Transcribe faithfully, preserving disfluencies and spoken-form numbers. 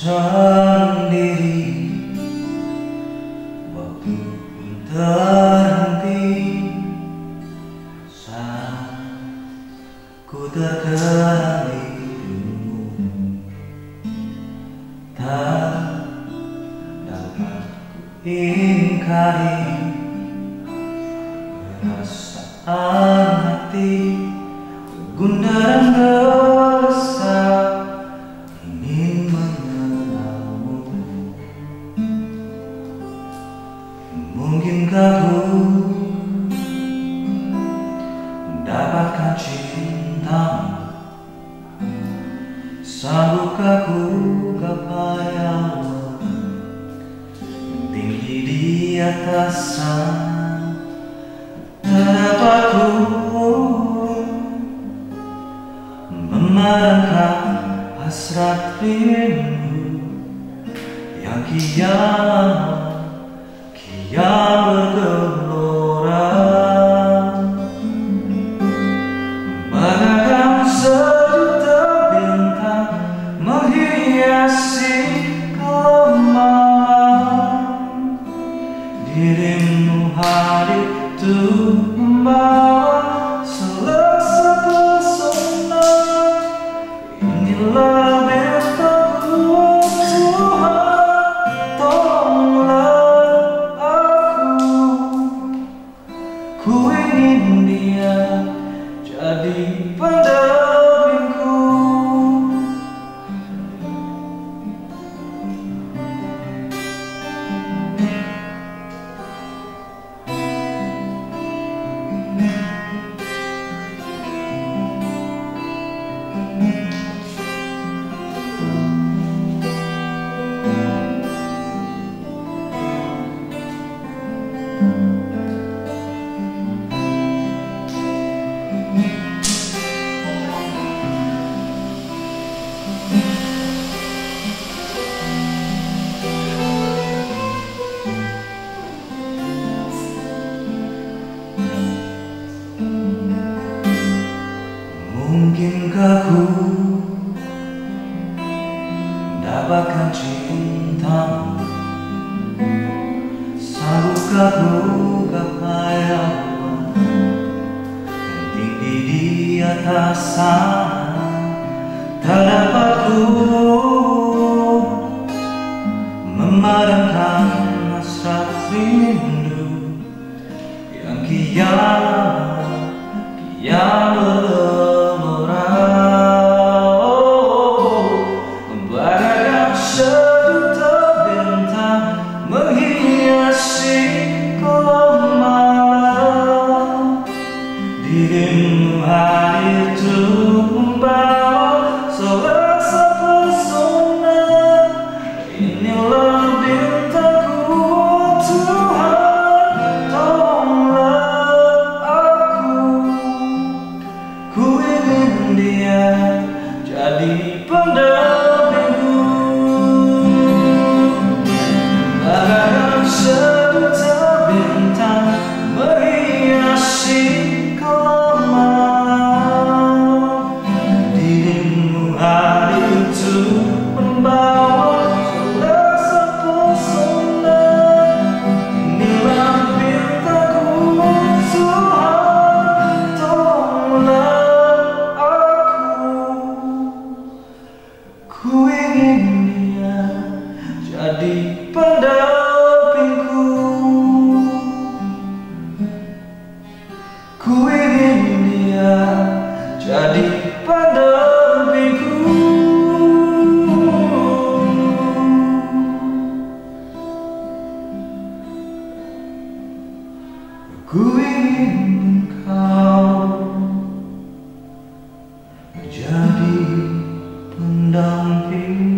sendiri. Waktu pun terhenti saat ku terkenal hidupmu. Tak dapat ku ingkari perasaan hati gundah dan gelisah ingin mengenalmu. Mungkinkah ku mendapatkan cintamu? Sanggupkah ku gapai awan yang tinggi di atas sana? Tak dapat ku memadamkan hasrat rindu yang kian kian bergelora. Bagaikan sejuta bintang menghiasi kemalam, dirimu hadir untuk membawa selesa pesona. Inilah bintangku, oh Tuhan, tolonglah aku. Ku ingin dia jadi pendampingku. Mungkinkah ku mendapatkan cintamu? Sanggupkah ku gapai awan yang tinggi di atas sana? Tak dapat ku memadamkan hasrat rindu yang kian kian bergelora. Bagaikan sejuta bintang menghiasi kemalam, dirimu hadir untuk membawa selesa pesona. Inilah bintangku, oh Tuhan, tolonglah aku. Ku ingin dia jadi pendampingku. Bagaikan sejuta bintang menghiasi kemalam, dirimu hadir untuk membawa selesa pesona. Inilah bintangku, oh Tuhan, tolonglah aku. Ku ingin dia jadi pendampingku. Ku ingin dia jadi pendampingku. Ku ingin kau jadi pendamping.